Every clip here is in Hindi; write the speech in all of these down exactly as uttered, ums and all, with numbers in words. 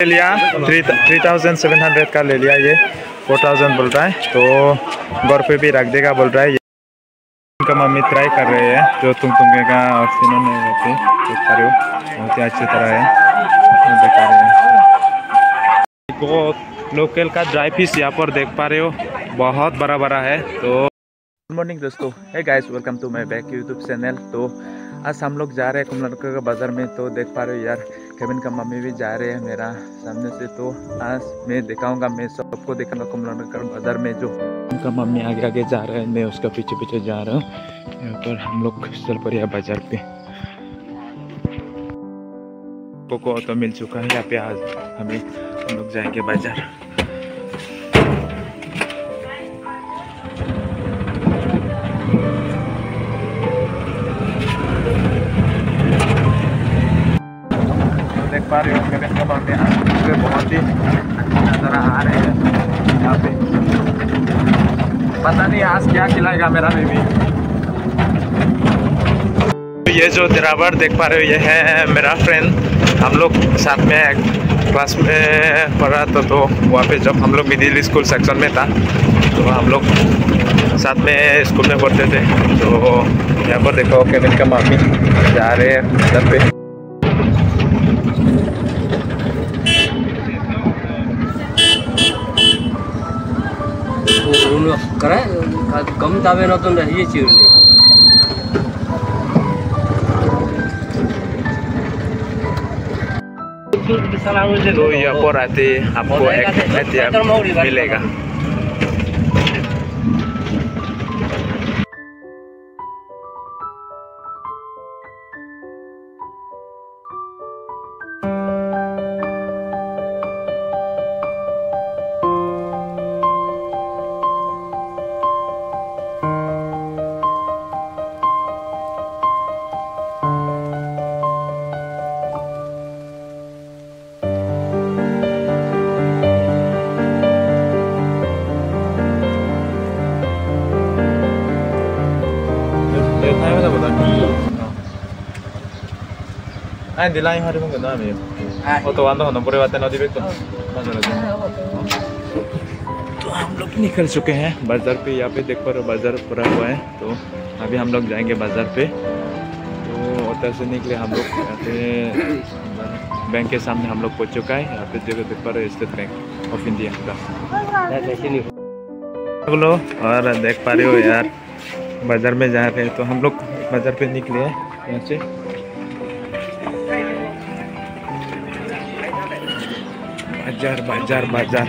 ले लिया three three thousand seven hundred का ले लिया, ये फोर थाउजेंड बोल रहा है, तो घर पे भी रख देगा बोल रहा है। उनका मम्मी ट्राई कर रहे हैं जो तुम तुंगे का और इन्होंने देख पा रहे हो बहुत ही अच्छी तरह है दिखा रहे हैं। वो लोकल का ड्राई फिश यहाँ पर देख पा रहे हो, बहुत बड़ा बड़ा है। तो गुड मॉर्निंग दोस्तों, hey guys, welcome to my back YouTube channel. तो आज हम लोग जा रहे हैं कुमलनका का बाज़ार में। तो देख पा रहे हो यार, केविन का मम्मी भी जा रहे हैं मेरा सामने से। तो आज मैं दिखाऊंगा, मैं सबको दिखाऊंगा कुमलनका का बाज़ार में। जो उनका मम्मी आगे आगे जा रहा है, मैं उसका पीछे पीछे जा रहा हूँ। यहाँ पर हम लोग चल पड़े बाज़ार पे। को ऑटो मिल चुका है यहाँ पे, आज हमें हम लोग जाएंगे बाज़ार। देख पा रहे हो केविन का मम्मी मुझे बहुत ही नजर आ रहे हैं यहाँ पे। पता नहीं आज क्या खिलाएगा मेरा बेबी। तो ये जो ड्राइवर देख पा रहे हो, ये है मेरा फ्रेंड। हम लोग साथ में क्लास में पढ़ा था, तो वहाँ पे जब हम लोग मिडिल स्कूल सेक्शन में था तो हम लोग साथ में स्कूल में पढ़ते थे। तो यहाँ पर देखो केविन का मम्मी जा रहे हैं उधर पे। करे कम दावे न तो रहिए चिरने। तो यहाँ पर आते आपको एक एहतियात मिलेगा। Anh di lain hari mungkin nama ya. Auto anda होना पूरे बातें नदी पे तो तो हम लोग निकल चुके हैं बाजार पे। यहाँ पे देख पा रहे हो बाजार पूरा हुआ है। तो अभी हम लोग जाएंगे बाजार पे। तो उधर से निकले हम लोग यहाँ पे बैंक के सामने हम लोग पहुँच चुका है। यहाँ पे जगह देख पा रहे हो स्टेट बैंक ऑफ इंडिया का बोलो। और देख पा रहे हो यार, बाजार में जा रहे हैं। तो हम लोग बाजार पे निकले हैं यहाँ से। बाजार बाजार बाजार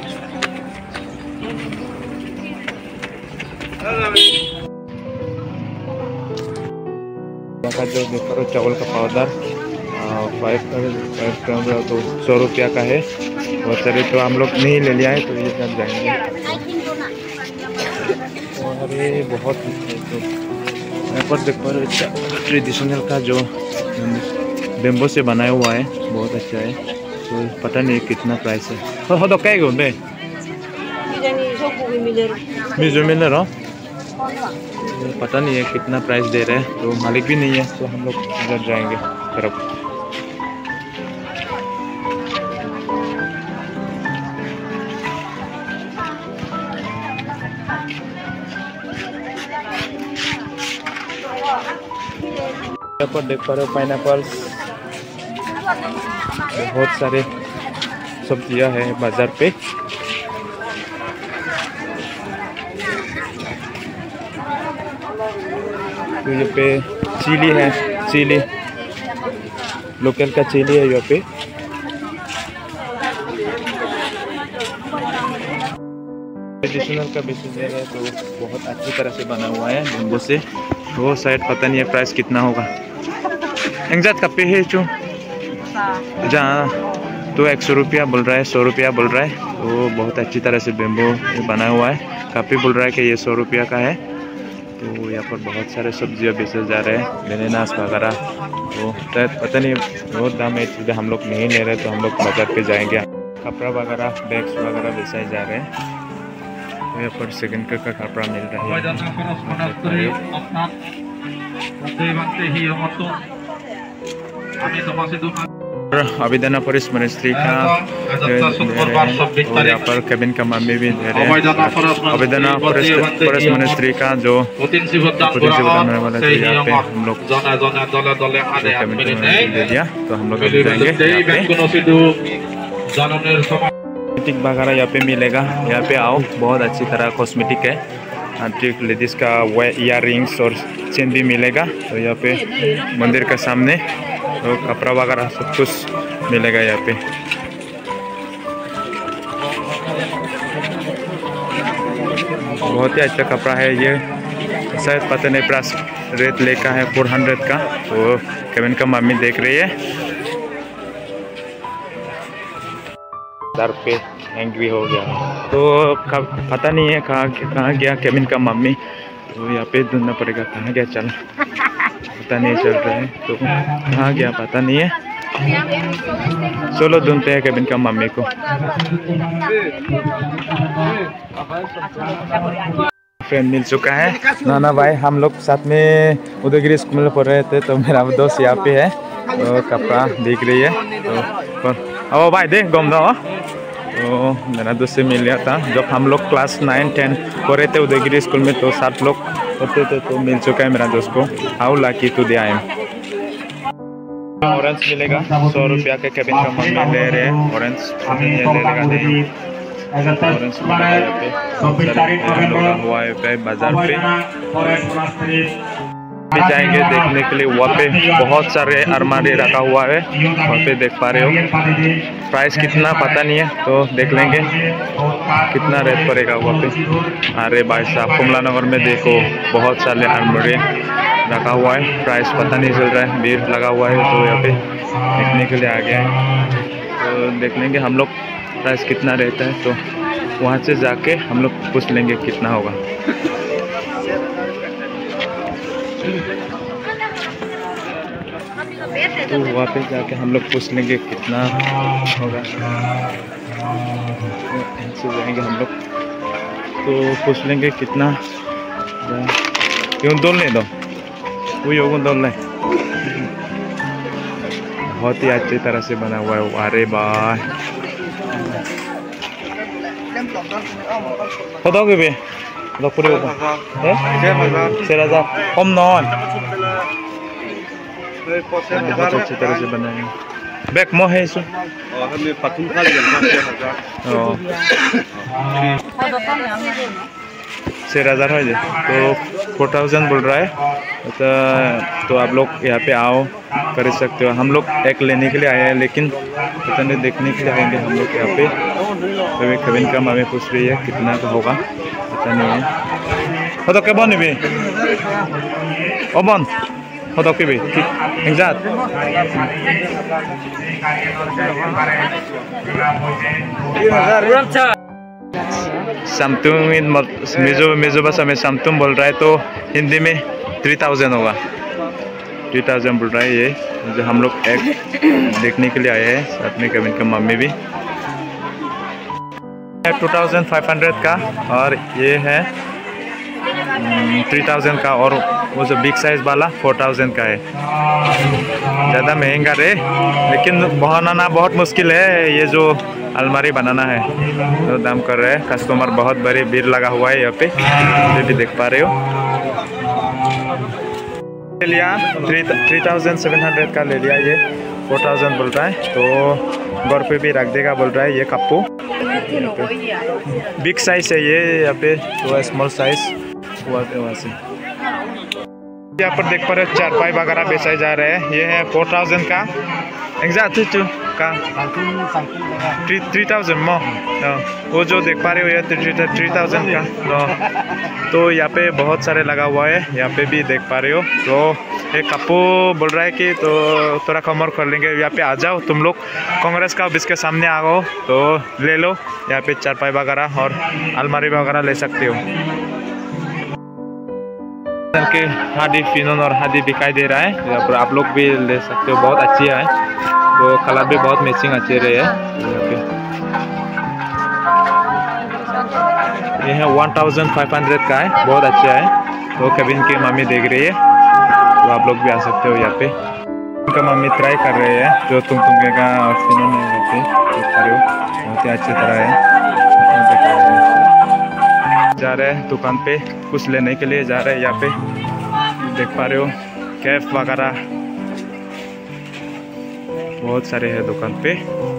का जो देखो चावल का पाउडर फाइव फाइव ग्राम तो सौ रुपया का है। बहुत सारे तो हम लोग नहीं ले लिया है, तो ये सब जाएंगे। और ये बहुत तो यहाँ पर देखो ट्रेडिशनल का जो बेम्बो से बनाया हुआ है, बहुत अच्छा है। तो पता नहीं कितना प्राइस है। हो हो तो क्या है मिजो मिलर हो, पता नहीं है कितना प्राइस दे रहे हैं। तो मालिक भी नहीं है, तो हम लोग इधर जाएंगे तरफ। यहाँ पर देख पा रहे हो पाइनएप्पल्स, बहुत सारे सब्जियां हैं बाजार पे। तो यहाँ पे चिली है, चिली लोकल का चिली है यहाँ पे। ट्रेडिशनल का बेसिस है, तो बहुत अच्छी तरह से बना हुआ है बेम्बो से। वो शायद पता नहीं है प्राइस कितना होगा। एग्जैक्ट का पे है चू जहाँ तो एक सौ रुपया बोल रहा है, सौ रुपया बोल रहा है। तो बहुत अच्छी तरह से बेम्बो बना हुआ है। काफ़ी बोल रहा है कि ये सौ रुपया का है। तो यहाँ पर बहुत सारे सब्जियाँ बेचे जा रहे हैं, बेनानास वगैरह। तो पता नहीं बहुत दाम है, इसलिए हम लोग नहीं ले रहे। तो हम लोग बाजार पे जाएंगे। कपड़ा वगैरह बैग्स वगैरह बेचाए जा रहे हैं। तो यहाँ पर सेकंड का कपड़ा मिल रहा है। अभिदानापुर स्मृति का और यहाँ पर केबिन का मम्मी भी दे रहे हैं। अभिदानापुर स्मृति का जो बनाने वाला था यहाँ पे हम लोग केबिन का मम्मी दे दिया, तो हम लोग अभी जाएंगे। कॉस्मेटिक वगैरह यहाँ पे मिलेगा, यहाँ पे आओ, बहुत अच्छी तरह कॉस्मेटिक है। आंटिक लेडीज का वे इयर रिंग्स और चेन भी मिलेगा। तो यहाँ पे मंदिर के सामने तो कपड़ा वगैरह सब कुछ मिलेगा यहाँ पे। बहुत ही अच्छा कपड़ा है ये, शायद पता नहीं प्राइस रेट लेका है फोर हंड्रेड का। तो केबिन का मम्मी देख रही है, सर पे एंग्री हो गया। तो पता नहीं है कहाँ कहाँ गया केबिन का मम्मी। तो यहाँ पे ढूंढना पड़ेगा कहाँ गया, चल पता नहीं चल रहा है। तो कहाँ गया पता नहीं है, चलो ढूंढते हैं केबिन का मम्मी को। फ्रेंड मिल चुका है, नाना भाई। हम लोग साथ में उदयगिरी स्कूल में पढ़ रहे थे, तो मेरा दोस्त यहाँ पे है। तो कपड़ा दिख रही है तो ओ भाई देख गम दो। तो मेरा दोस्त से मिल गया था जब हम लोग क्लास नाइन टेन पढ़ रहे थे उदयगिरी स्कूल में, तो सात लोग पढ़ते थे। तो मिल चुका है मेरा दोस्त को। How lucky today I am. Orange मिलेगा सौ रुपया के, केबिन का मम्मी ले रहे हैं ऑरेंज। ऑरेंज हुआ है बाजार पे भी जाएंगे देखने के लिए। वहाँ पे बहुत सारे अलमारी रखा हुआ है, वहाँ पे देख पा रहे हो। प्राइस कितना पता नहीं है, तो देख लेंगे कितना रेट पड़ेगा वहाँ पे। अरे भाई साहब कमला नगर में देखो बहुत सारे अलमारी रखा हुआ है, प्राइस पता नहीं चल रहा है, भीड़ लगा हुआ है। तो यहाँ पे देखने के लिए आ गया है, तो देख लेंगे हम लोग प्राइस कितना रहता है। तो वहाँ से जाके हम लोग पूछ लेंगे कितना होगा। तो वहाँ पे जाके हम लोग पूछ लेंगे कितना होगा। तो जाएंगे हम लोग तो पूछ लेंगे कितना। क्यों दोल नहीं दो वो योगुन दोल नहीं, बहुत ही अच्छी तरह से बना हुआ है। अरे भाई पता के भी तो पूरे सेरा कम नॉन बहुत अच्छी तरह से बनाए हैं। बैक मोह है इसमें छः हज़ार हो जाए तो फोर थाउजेंड बोल रहा है। तो, तो आप लोग यहाँ पे आओ कर सकते हो। हम लोग एक लेने के लिए आए हैं, लेकिन पता नहीं देखने के लिए आएंगे हम लोग यहाँ पे। तो केबिन का मम्मी पूछ रही है कितना का होगा, पता नहीं है। तो क्या बन भी ओ बन हो तो भी ठीक एग्जैक्ट समतुम मेजो मेजो भाषा में समतुम बोल रहा है, तो हिंदी में थ्री थाउजेंड होगा। थ्री थाउजेंड बोल रहा है ये, जो हम लोग एक देखने के लिए आए हैं, साथ में केबिन का मम्मी भी। टू थाउजेंड फाइव हंड्रेड का, और ये है थ्री थाउजेंड का, और वो जो बिग साइज वाला फोर थाउजेंड का है। ज़्यादा महंगा रे, लेकिन बनाना बहुत मुश्किल है। ये जो अलमारी बनाना है तो दाम कर रहे हैं। कस्टमर बहुत बड़ी भीड़ लगा हुआ है यहाँ पे, ये भी देख पा रहे हो। ले लिया three three thousand seven hundred का ले लिया, ये फोर थाउजेंड बोल रहा है। तो घर पे भी रख देगा बोल रहा है। ये कप्पू बिग साइज है ये, यहाँ पे तो स्मॉल साइज हुआ थे वहाँ से। यहाँ पर देख पा रहे हो चारपाई वगैरह बेचाए जा रहे हैं। ये है फोर थाउजेंड का एग्जैक्ट का थ्री थ्री थाउजेंड मो। वो जो देख पा रहे हो ये थ्री थाउजेंड का। तो, तो यहाँ पे बहुत सारे लगा हुआ है, यहाँ पे भी देख पा रहे हो। तो एक कप्पू बोल रहा है कि तो थोड़ा कम और कर लेंगे। यहाँ पे आ जाओ तुम लोग, कांग्रेस का ऑफिस के सामने आ गो तो ले लो। यहाँ पे चारपाई वगैरह और अलमारी वगैरह ले सकते हो। के हादी फिनोन और हादी दिखाई दे रहा है, यहाँ पर आप लोग भी ले सकते हो। बहुत अच्छी है, तो कलर भी बहुत मैचिंग अच्छे रहे हैं। ये है वन थाउजेंड फाइव हंड्रेड का है, बहुत अच्छा है। तो केबिन की मम्मी देख रही है, तो आप लोग भी आ सकते हो यहाँ पे। उनका मम्मी ट्राई कर रहे हैं जो तुम तुम का और फिनों नहीं होती देख पा रहे हो, बहुत ही अच्छी तरह है। जा रहे हैं दुकान पे कुछ लेने के लिए जा रहे हैं। यहाँ पे देख पा रहे हो कैफ वगैरह बहुत सारे हैं दुकान पे।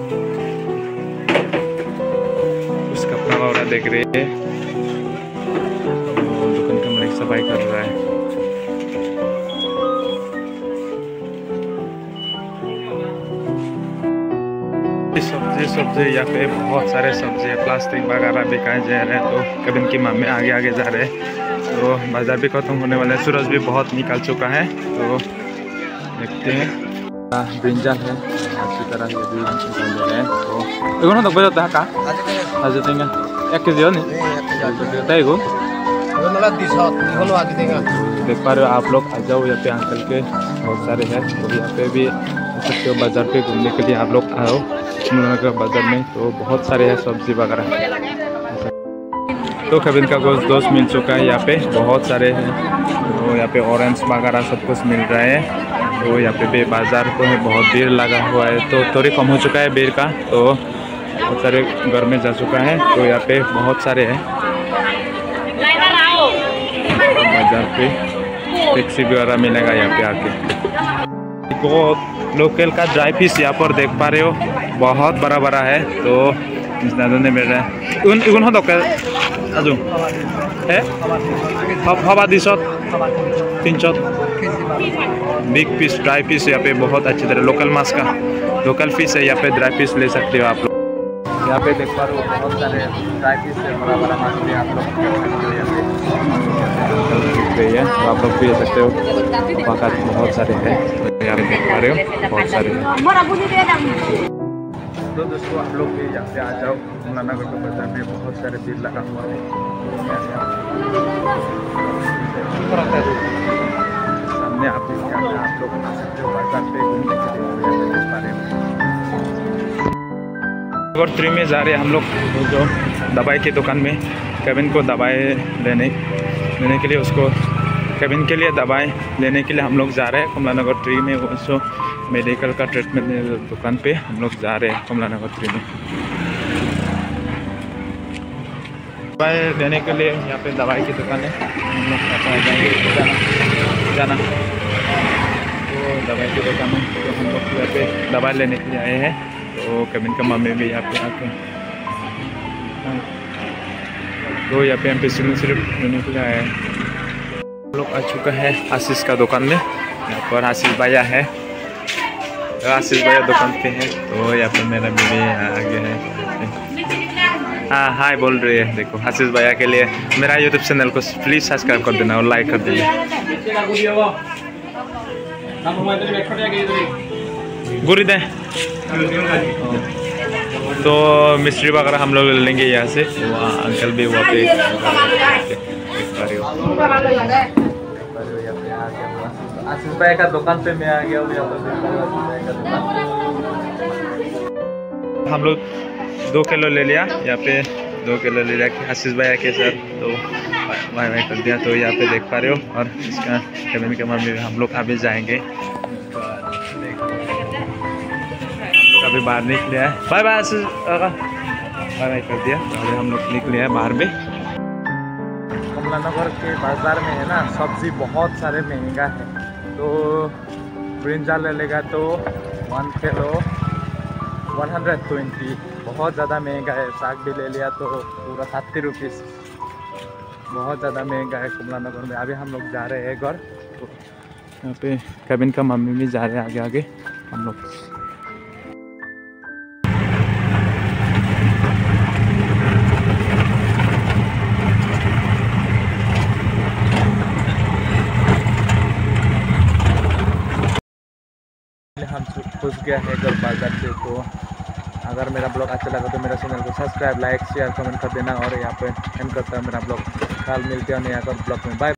कुछ कपड़ा वगैरह देख रहे हैं। दुकान का मालिक सफाई कर रहा है। सब्जी सब्जी यहाँ पे बहुत सारे सब्जी है, प्लास्टिक वगैरह बिकाए जा रहे हैं। तो कभी इनकी मम्मी आगे आगे जा रहे हैं। तो बाजार भी खत्म होने वाला है, सूरज भी बहुत निकल चुका है। तो देखते हैं ब्रिंजल है अच्छी तरह ये भी निकाल दे रहे हैं। तो एगो ना दबा जाता है का आज देंगे एक के जी हो नहीं देगा देख पा रहे हो आप लोग। आ जाओ यहाँ पे अंकल के बहुत सारे हैं। तो यहाँ पे भी सकते हो बाजार पे घूमने के लिए आप लोग आओ बाजार में। तो बहुत सारे हैं सब्जी वगैरह। तो कभी इनका कुछ दोस्त मिल चुका है यहाँ पे बहुत सारे हैं। तो यहाँ पे ऑरेंज वगैरह सब कुछ मिल रहा है। तो यहाँ पे भी बाजार को है बहुत भीड़ लगा हुआ है। तो थोड़ी कम हो चुका है भीड़ का, तो बहुत सारे घर में जा चुका है। तो यहाँ पे बहुत सारे हैं बाजार पे टैक्सी वगैरह मिलेगा यहाँ पे आके। बहुत लोकल का ड्राई फिश यहाँ पर देख पा रहे हो बहुत बड़ा बड़ा है। तो ने मिल रहा है उन इगुन हो दोके आजू है हवा दिशत तीन सौ बिग पीस ड्राई फिश यहाँ पे बहुत अच्छी तरह लोकल माछ का लोकल फिश है। यहाँ पे ड्राई फिश ले सकते हो आप लोग। यहाँ पे देख पा रहे हो बहुत सारे ड्राई फिश है, बड़ा बड़ा माछ भी आप लोग है। तो आप लोग भी ले सकते हो, वहाँ बहुत सारे हैं। यहाँ पे देख पा रहे हो बहुत सारे हैं। तो दोस्तों आप लोग भी यहाँ पे आ जाओ। कमलानगर के बाजार में बहुत सारे भीड़ लगा हुआ है। सामने आप आप लोग आ सकते हो बाजार पे घूमने के लिए देख पा रहे हो। और थ्री में जा रहे हैं हम लोग जो दवाई की दुकान में केविन को दवाई लेने लेने के लिए उसको केविन के लिए दवाई लेने के लिए हम लोग जा रहे हैं कमलानगर थ्री में। उसको मेडिकल का ट्रीटमेंट दुकान पे हम लोग जा रहे हैं कमलानगर थ्री में दवाई लेने के लिए। यहाँ पे दवाई की दुकान है, हम लोग जाएंगे जाना जाना तो दवाई की दुकान है। तो हम लोग यहाँ पे दवाई लेने के लिए आए हैं। तो केविन का मम्मी भी यहाँ पे आके तो यहाँ पे हम पे सिर्फ सिर्फ लेने के लिए आए हैं। हम लोग आ चुका है आशीष का दुकान में। यहाँ पर आशीष भैया है, आशीष भैया दुकान पे है। तो यहाँ पर मेरा बीवी आगे है। हाँ हाय बोल रही है। देखो आशीष भैया के लिए मेरा यूट्यूब चैनल को प्लीज़ सब्सक्राइब कर देना और लाइक कर देना। गुरी दे तो मिस्त्री वगैरह हम लोग ले लेंगे यहाँ से। वहाँ अंकल भी वहाँ पे आशीष भाई का दुकान पे मैं आ गया हूँ। हम लोग दो किलो ले लिया यहाँ पे, दो किलो ले लिया आशीष भाई के सर। तो वाई वाई कर दिया। तो यहाँ पे देख पा रहे हो। और इसका केविन के मम्मी हम लोग अभी जाएंगे। अभी बाहर निकले हैं। Bye bye Ashish bye bye कर दिया। अभी हम लोग निकले हैं बाहर में। कमलानगर के बाजार में है ना सब्जी बहुत सारे महंगा है। तो ब्रिंजल ले लेगा तो one kilo one hundred twenty बहुत ज़्यादा महंगा है। साग भी ले लिया तो पूरा थर्टी रुपीज़ बहुत ज़्यादा महंगा है कमलानगर में। अभी हम लोग जा रहे हैं घर। तो यहाँ पे केविन का मम्मी भी जा रहे हैं आगे आगे हम लोग। हम घुस गया है घर बाजार से। तो अगर मेरा ब्लॉग अच्छा लगा तो मेरा चैनल को सब्सक्राइब लाइक शेयर कमेंट कर देना। और यहाँ पे एंड करता है मेरा ब्लॉग। कल मिलते हैं नया ब्लॉग में। बाय।